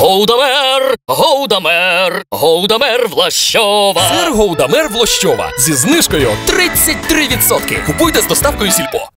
Голдамер, Голдамер, Голдамер Влащова. Сир Голдамер Влощова зі знижкою 33%. Купуйте з доставкою Сільпо.